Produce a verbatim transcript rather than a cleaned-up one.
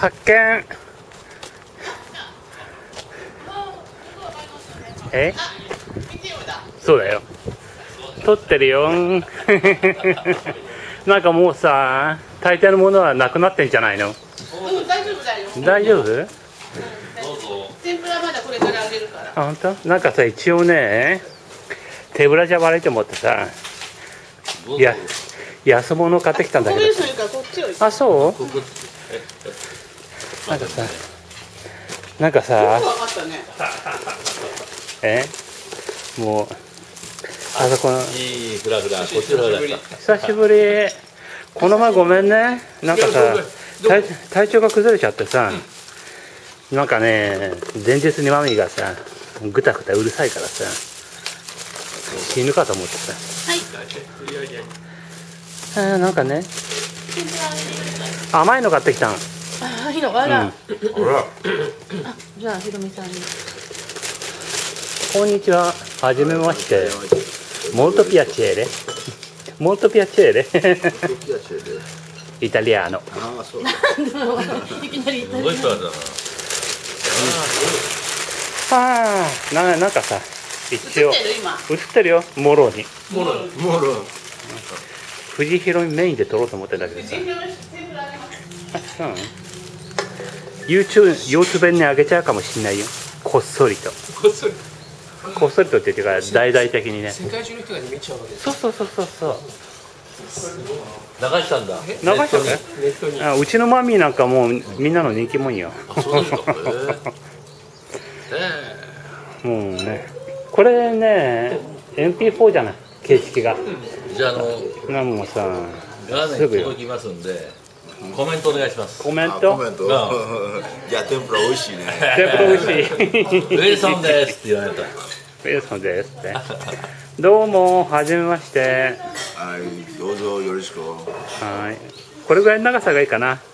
発見。え？そうだよ。撮ってるよ。なんかもうさ、大抵のものはなくなってんじゃないの？ うん、大丈夫だよ。 大丈夫？ うん、天ぷらまだこれからあげるから。 あ、本当？なんかさ、一応ね、手ぶらじゃ悪いと思ってさ、いや、安物買ってきたんだけど。あ、そう？なんかさ、なんかさ、え？もう、あそこの、 いいフラフラ、こっちの方だった。 久しぶり。この前ごめんね。なんかさ、体, 体調が崩れちゃってさ、なんかね、前日にマミーがさ、ぐたぐたうるさいからさ、死ぬかと思ってさ。はい。あ、なんかね、甘いの買ってきたの。 あ、いいの、あら。 うん、 あ、じゃあ、ひろみさんに。 こんにちは。はじめまして。モルトピアチェーレ。モルトピアチェーレ。イタリアーノ。 いきなりイタリア。 すごい人だな。 ああ、な、なんかさ、一応。 映ってる今。 映ってるよ、もろに。 もろ、もろ。 藤広メインで撮ろうと思ってんだけどさ。 天ぷらあげます。 あ、そう。YouTube、YouTube に上げちゃうかもしれないよ。こっそりと。 こっそり。 こっそりとって言ってから大々的にね。 世界中の人が見ちゃうわけです。 そうそうそうそうそう。 流したんだ。 流したね。 ネットに。 あ、うちのマミーなんかもうみんなの人気者よ。 あ、そうですか。えもうね。これね、エムピーフォー じゃない、形式が。 じゃあ、あの、 なんもさ、 ガーネン届きますんで、コメントお願いします。 コメント。 コメント。じゃあ天ぷら美味しいね。 天ぷら美味しい。 ウェルソンですって言われた。 ウェルソンですって。どうも、はじめまして。 はい、どうぞよろしく。 はい。これぐらいの長さがいいかな。